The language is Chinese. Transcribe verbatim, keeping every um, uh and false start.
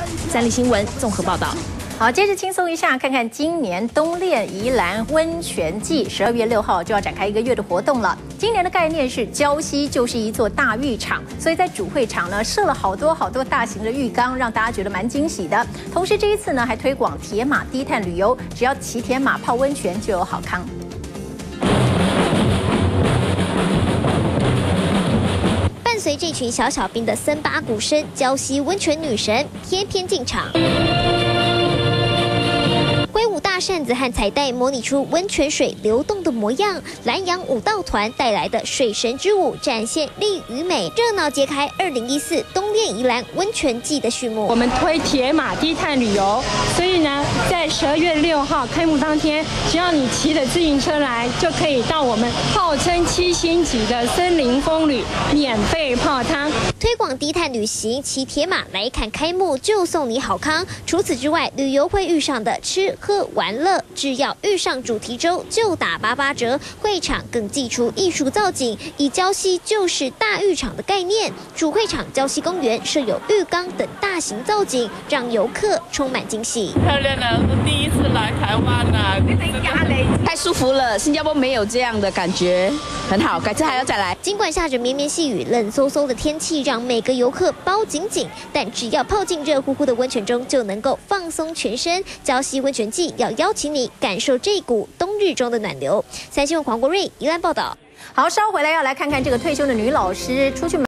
三立新闻综合报道。 好，接着轻松一下，看看今年东恋宜兰温泉季，十二月六号就要展开一个月的活动了。今年的概念是礁溪就是一座大浴场，所以在主会场呢设了好多好多大型的浴缸，让大家觉得蛮惊喜的。同时这一次呢还推广铁马低碳旅游，只要骑铁马泡温泉就有好康。 伴随这群小小兵的森巴鼓声，礁溪温泉女神翩翩进场。 挥舞大扇子和彩带，模拟出温泉水流动的模样。蓝洋舞蹈团带来的水神之舞，展现力与美，热闹揭开二零一四东恋宜兰温泉季的序幕。 我们推铁马低碳旅游，所以呢，在十二月六号开幕当天，只要你骑着自行车来，就可以到我们号称七星级的森林风旅免费泡汤。 推广低碳旅行，骑铁马来看开幕就送你好康。除此之外，旅游会遇上的吃喝玩乐，只要遇上主题周就打八八折。会场更祭出艺术造景，以礁溪就是大浴场的概念。主会场礁溪公园设有浴缸等大型造景，让游客充满惊喜。 漂亮的，是第一次来台湾呐、啊， 太舒服了，新加坡没有这样的感觉，很好，改次还要再来。 尽管下着绵绵细雨，冷飕飕的天气让每个游客包紧紧，但只要泡进热乎乎的温泉中，就能够放松全身。礁溪温泉季要邀请你感受这股冬日中的暖流。三新闻黄国瑞宜兰报道。 好，稍回来要来看看这个退休的女老师出去买。